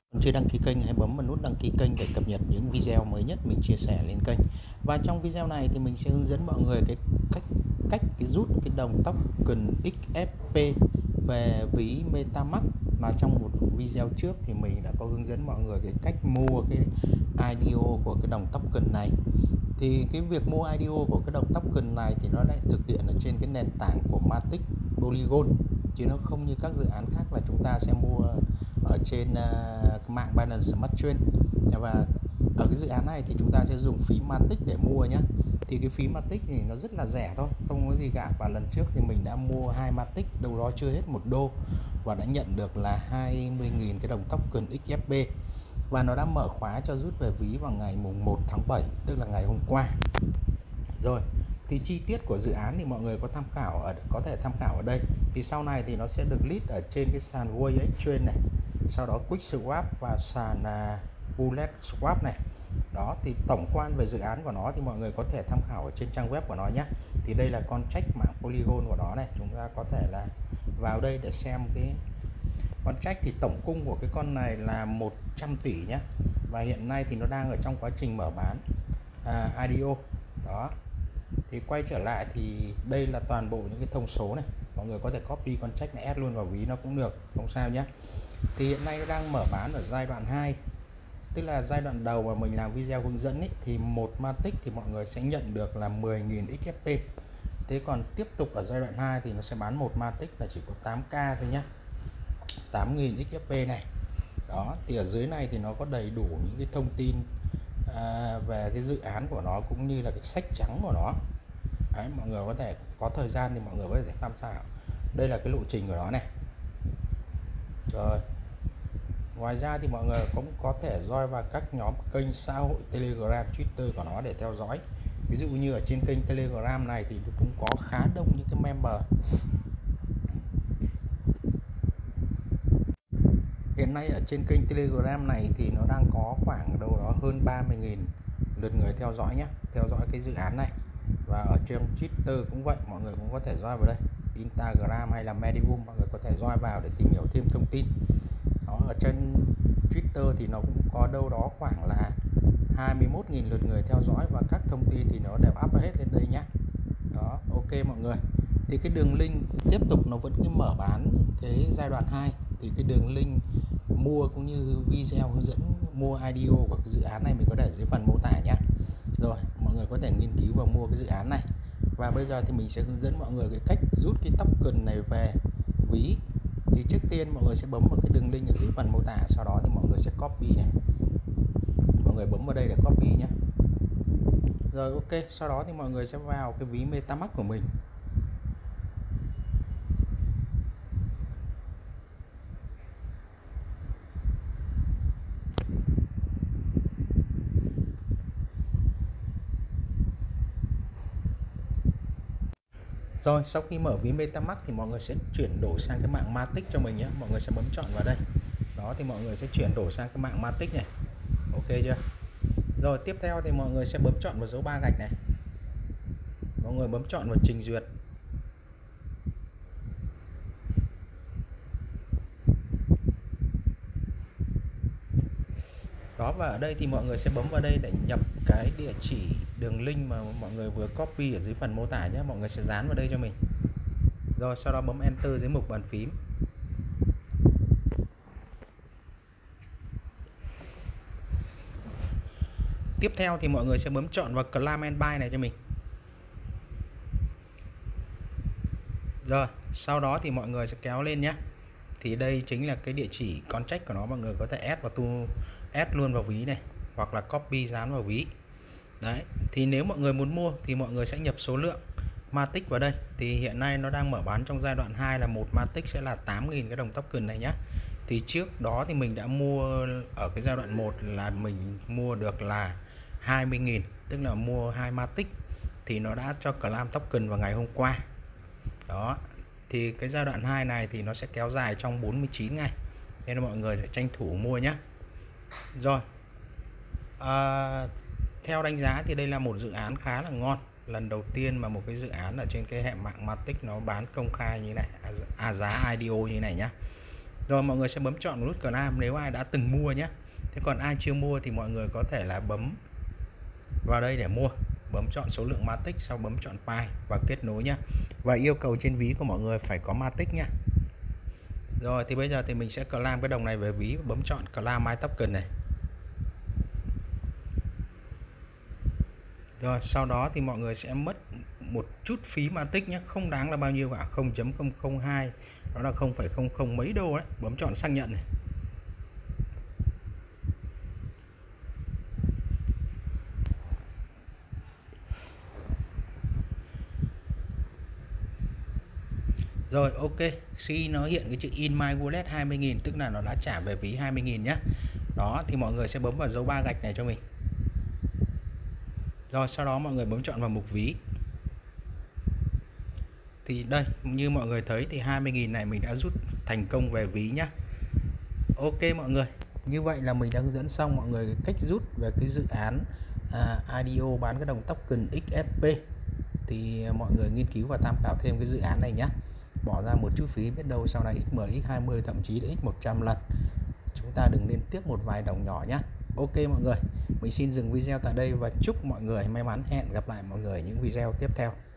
Còn chưa đăng ký kênh, hãy bấm vào nút đăng ký kênh để cập nhật những video mới nhất mình chia sẻ lên kênh. Và trong video này thì mình sẽ hướng dẫn mọi người cái cách cách rút cái đồng token XFP về ví MetaMask. Mà trong một video trước thì mình đã có hướng dẫn mọi người cái cách mua cái IDO của cái đồng token này. Thì cái việc mua IDO của cái đồng token này thì nó lại thực hiện ở trên cái nền tảng của Matic Polygon, chứ nó không như các dự án khác là chúng ta sẽ mua ở trên mạng Binance Smart Chain. Và ở cái dự án này thì chúng ta sẽ dùng phí Matic để mua nhé. Thì cái phí Matic thì nó rất là rẻ thôi, không có gì cả. Và lần trước thì mình đã mua 2 Matic đâu đó chưa hết 1 đô và đã nhận được là 20.000 cái đồng token XFP. Và nó đã mở khóa cho rút về ví vào ngày mùng 1 tháng 7, tức là ngày hôm qua. Rồi, thì chi tiết của dự án thì mọi người có thể tham khảo ở đây. Thì sau này thì nó sẽ được list ở trên cái sàn Wave Exchange này, sau đó Quick Swap và sàn Bullet Swap này. Đó, thì tổng quan về dự án của nó thì mọi người có thể tham khảo ở trên trang web của nó nhé. Thì đây là contract mạng Polygon của nó này, chúng ta có thể là vào đây để xem cái contract. Thì tổng cung của cái con này là 100 tỷ nhé. Và hiện nay thì nó đang ở trong quá trình mở bán IDO. Đó, thì quay trở lại thì đây là toàn bộ những cái thông số này, mọi người có thể copy contract này add luôn vào ví nó cũng được, không sao nhé. Thì hiện nay nó đang mở bán ở giai đoạn 2, tức là giai đoạn đầu mà mình làm video hướng dẫn ấy, thì một Matic thì mọi người sẽ nhận được là 10.000 XFP. Thế còn tiếp tục ở giai đoạn 2 thì nó sẽ bán một Matic là chỉ có 8k thôi nhé, 8.000 XFP này. Đó, thì ở dưới này thì nó có đầy đủ những cái thông tin về cái dự án của nó cũng như là cái sách trắng của nó. Đấy, mọi người có thể có thời gian thì mọi người có thể tham khảo. Đây là cái lộ trình của nó này. Rồi, ngoài ra thì mọi người cũng có thể join vào các nhóm kênh xã hội Telegram, Twitter của nó để theo dõi. Ví dụ như ở trên kênh Telegram này thì cũng có khá đông những cái member. Hiện nay ở trên kênh Telegram này thì nó đang có khoảng đâu đó hơn 30.000 lượt người theo dõi nhé, theo dõi cái dự án này. Và ở trên Twitter cũng vậy, mọi người cũng có thể join vào đây, Instagram hay là Medium, mọi người có thể join vào để tìm hiểu thêm thông tin. Đó, ở trên Twitter thì nó cũng có đâu đó khoảng là 21.000 lượt người theo dõi và các thông tin thì nó đều up hết lên đây nhé. Đó, ok mọi người. Thì cái đường link tiếp tục nó vẫn cứ mở bán cái giai đoạn 2. Thì cái đường link mua cũng như video hướng dẫn mua IDO của cái dự án này mình có để dưới phần mô tả nhé. Rồi, mọi người có thể nghiên cứu và mua cái dự án này. Và bây giờ thì mình sẽ hướng dẫn mọi người cái cách rút cái token này về ví. Thì trước tiên mọi người sẽ bấm vào cái đường link ở dưới phần mô tả, sau đó thì mọi người sẽ copy này. Mọi người bấm vào đây để copy nhé. Rồi ok, sau đó thì mọi người sẽ vào cái ví MetaMask của mình. Rồi sau khi mở ví MetaMask thì mọi người sẽ chuyển đổi sang cái mạng Matic cho mình nhé. Mọi người sẽ bấm chọn vào đây. Đó, thì mọi người sẽ chuyển đổi sang cái mạng Matic này. Ok chưa? Rồi tiếp theo thì mọi người sẽ bấm chọn vào dấu ba gạch này. Mọi người bấm chọn vào trình duyệt. Đó, và ở đây thì mọi người sẽ bấm vào đây để nhập cái địa chỉ đường link mà mọi người vừa copy ở dưới phần mô tả nhé. Mọi người sẽ dán vào đây cho mình. Rồi sau đó bấm enter dưới mục bàn phím. Tiếp theo thì mọi người sẽ bấm chọn vào Claim and Buy này cho mình. Rồi sau đó thì mọi người sẽ kéo lên nhé. Thì đây chính là cái địa chỉ contract của nó, mọi người có thể add luôn vào ví này, hoặc là copy dán vào ví. Đấy, thì nếu mọi người muốn mua thì mọi người sẽ nhập số lượng Matic vào đây. Thì hiện nay nó đang mở bán trong giai đoạn 2 là một Matic sẽ là 8.000 cái đồng token này nhé. Thì trước đó thì mình đã mua ở cái giai đoạn 1 là mình mua được là 20.000, tức là mua 2 Matic thì nó đã cho claim token vào ngày hôm qua. Đó, thì cái giai đoạn 2 này thì nó sẽ kéo dài trong 49 ngày, nên là mọi người sẽ tranh thủ mua nhé. Rồi, theo đánh giá thì đây là một dự án khá là ngon. Lần đầu tiên mà một cái dự án ở trên cái hệ mạng Matic nó bán công khai như này, giá IDO như này nhá. Rồi mọi người sẽ bấm chọn nút Claim nếu ai đã từng mua nhé. Thế còn ai chưa mua thì mọi người có thể là bấm vào đây để mua, bấm chọn số lượng Matic, sau bấm chọn Pi và kết nối nhé. Và yêu cầu trên ví của mọi người phải có Matic nha. Rồi thì bây giờ thì mình sẽ claim cái đồng này về ví, bấm chọn Claim My Token này. Rồi sau đó thì mọi người sẽ mất một chút phí Matic nhé, không đáng là bao nhiêu cả, 0.002, đó là 0,00 mấy đô đấy. Bấm chọn xác nhận này. Rồi ok, khi nó hiện cái chữ in my wallet 20.000 tức là nó đã trả về ví 20.000 nhá. Đó thì mọi người sẽ bấm vào dấu 3 gạch này cho mình. Rồi sau đó mọi người bấm chọn vào mục ví. Thì đây, như mọi người thấy thì 20.000 này mình đã rút thành công về ví nhá. Ok mọi người, như vậy là mình đã hướng dẫn xong mọi người cái cách rút về cái dự án IDO bán cái đồng token XFP. Thì mọi người nghiên cứu và tham khảo thêm cái dự án này nhé. Bỏ ra một chút phí, biết đâu sau này x10, x20 thậm chí là x100 lần. Chúng ta đừng nên tiếc một vài đồng nhỏ nhé. Ok mọi người, mình xin dừng video tại đây và chúc mọi người may mắn. Hẹn gặp lại mọi người những video tiếp theo.